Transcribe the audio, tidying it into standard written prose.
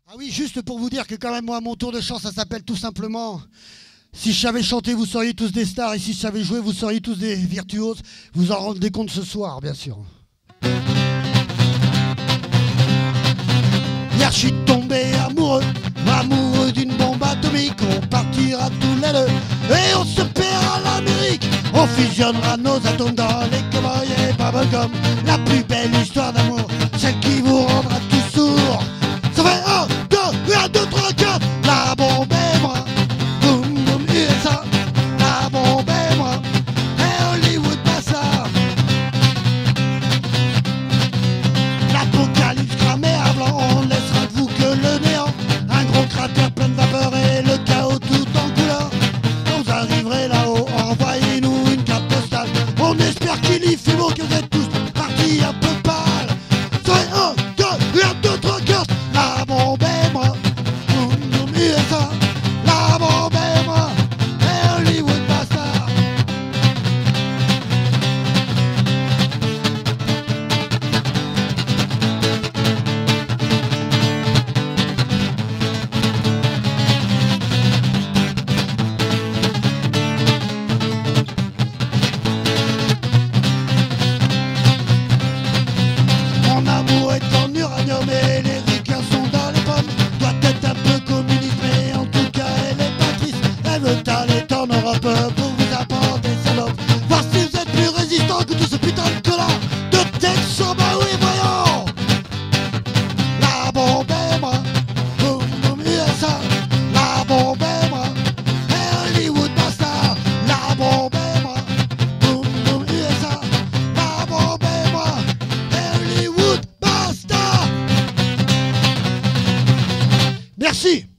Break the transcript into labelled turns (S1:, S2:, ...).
S1: Ah oui, juste pour vous dire que quand même, moi, mon tour de chant, ça s'appelle tout simplement... Si je savais chanter, vous seriez tous des stars, et si je savais jouer, vous seriez tous des virtuoses. Vous en rendez compte ce soir, bien sûr. Hier, je suis tombé amoureux d'une bombe atomique. On partira tous les deux, et on se paiera l'Amérique. On fusionnera nos atomes dans les cowboys et bubblegum. La plus belle histoire d'amour, celle qui vous rendra tout sourd. Ça fait 1, 2, 1, 2, 3, 4. La bombe est moi. Boum, boum, USA. La bombe est moi. Et Hollywood passe ça. L'apocalypse cramé à blanc. On ne laissera de vous que le néant. Un gros cratère plein de vapeur et le chaos tout en couleur. Quand vous arriverez là-haut, envoyez-nous une carte postale. On espère qu'il y fait beau, que vous êtes tous partis un peu pâles. Ça fait 1, 2, 1, 2, 3, 4. La bombe est moi. Boum, boum, USA. La bombe est moi. Et Hollywood bastard. Mon amour est en uranium et les ricains sont dans les pommes. Doit être un peu communiste, mais en tout cas elle est pas triste. Elle veut aller en Europe pour vous apprendre des salopes. Voir si vous êtes plus résistant que tout ce putain de connard de Texas. Bah oui, voyons. La bombe est moi. Boum, boum, USA. La bombe est moi. Et Hollywood bastard. La bombe est moi. Boum, boum, USA. La bombe est moi. Et Hollywood bastard. Merci.